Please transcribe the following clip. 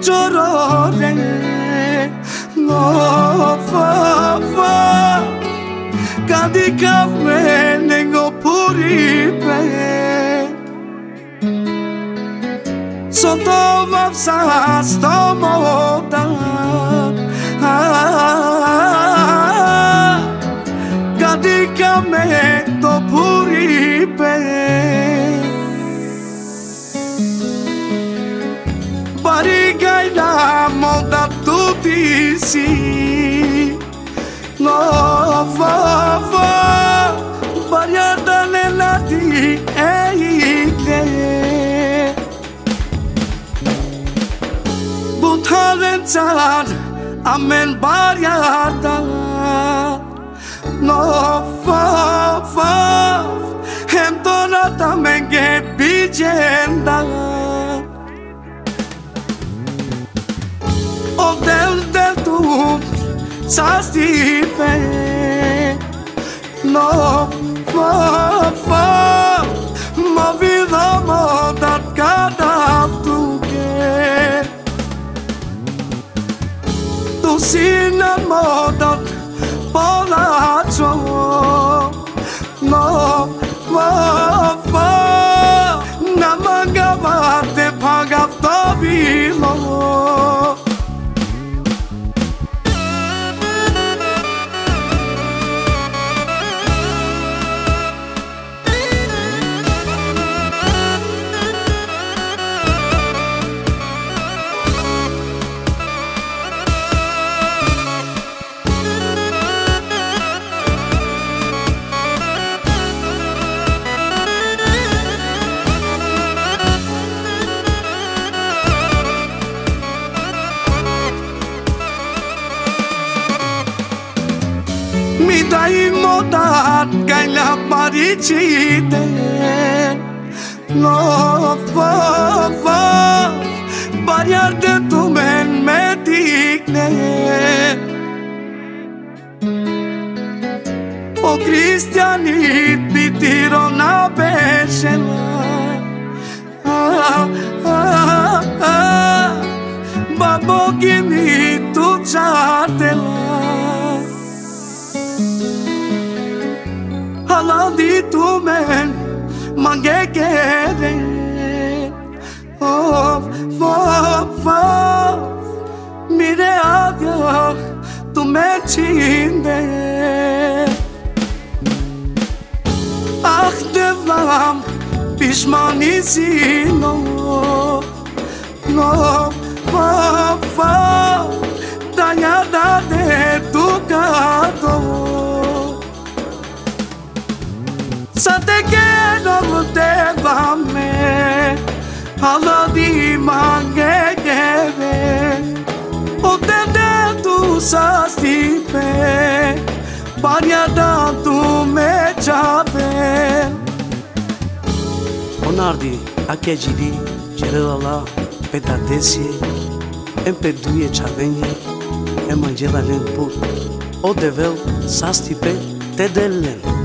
chorore no fa kadika menengo puripe Soto vapsa stomoda kadika menengo puripe Barigai na moda tutti si no va bariada nella di eite Butalentan amen bariada no va hemtonata menge bijenda O del tu sastipe no ma vida moda cada tu que tu sin moda polacho no na manga te paga tabilo Mi dai modat gai la paricite no va variar de tu men medigne O cristiani pitiro na besela babo kimi tu chatela Hala di tu men mange kere va mire avya tu me chinde Ah devam pişmani sino no va dañada de tu gato Sa te quiero te vame Alla di mange geve O te de tu sa stipe Paria da tu me chave Onardi ake jiri jerelala petatesie Empeduie chavenye Emanjela len put O devel sa stipe te delen